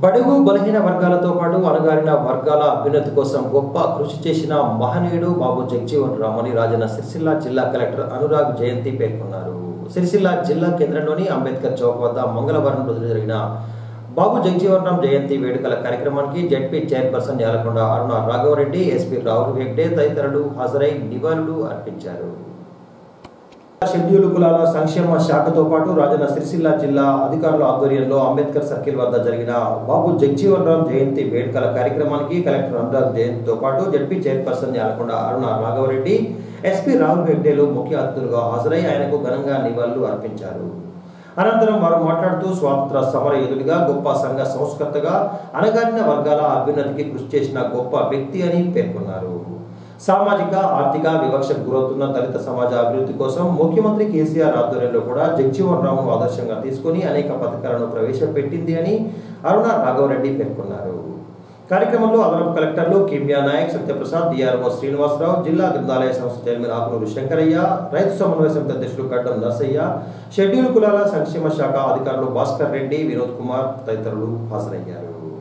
బడుగు బలహీన వర్గాలతో పాటు అణగారిన వర్గాల అభ్యున్నతి కోసం గొప్ప కృషి చేసిన మహనీయుడు బాబు జగజీవన్ రామ్ అని రాజన్న సిరిసిల్ల జిల్లా కలెక్టర్ అనురాగ్ జయంతి పేర్కొన్నారు. సిరిసిల్ల జిల్లా కేంద్రంలోని అంబేద్కర్ చౌక్ వద్ద మంగళవారం రోజున జరిగిన బాబు జగజీవన్ రామ్ జయంతి వేడుకల కార్యక్రమానికి ZP chairperson Yalakonda Aruna Raghavareddy, SP Rahul Hegde తదితరులు హాజరై నివాళులు అర్పించారు. షెడ్యూల్ కులాల సంక్షేమ శాఖతో పాటు రాజన్న సిరిసిల్ల జిల్లా అధికారుల ఆధ్వర్యంలో అంబేద్కర్ సర్కిల్ వద్ద జరిగిన బాబు జగజీవన్ రామ్ జయంతి వేడుకల కార్యక్రమానికి కలెక్టర్ అనురాగ్ జయంతితో పాటు ZP chairperson Yalakonda Aruna Raghavareddy, SP Rahul హెగ్డేలు ముఖ్య అతిథులుగా హాజరై ఆయనకు ఘనంగా నివాళులు అర్పించారు. అనంతరం వారు మాట్లాడుతూ స్వాతంత్ర సమర యోధుడిగా, గొప్ప సంఘ సంస్కర్తగా, అణగారిన వర్గాల అభ్యున్నతికి కృషి చేసిన గొప్ప వ్యక్తి అని పేర్కొన్నారు. సామాజిక ఆర్థిక వివక్షకు గురవుతున్న దళిత సమాజ అభివృద్ధి కోసం ముఖ్యమంత్రి కేసీఆర్ ఆధ్వర్యంలో కూడా జగజీవన్ రామ్ను ఆదర్శంగా తీసుకుని అనేక పథకాలను ప్రవేశపెట్టింది అని అరుణ రాఘవరెడ్డి పేర్కొన్నారు. కార్యక్రమంలో అదనపు కలెక్టర్లు కిమ్యా నాయక్, సత్యప్రసాద్, డిఆర్ఓ శ్రీనివాసరావు, జిల్లా గ్రంథాలయ సంస్థ చైర్మన్ ఆకునూరు శంకరయ్య, రైతు సమన్వయ సమితి అధ్యక్షులు గడ్డం నర్సయ్య, షెడ్యూల్ కులాల సంక్షేమ శాఖ అధికారులు భాస్కర్ రెడ్డి, వినోద్ కుమార్ తదితరులు హాజరయ్యారు.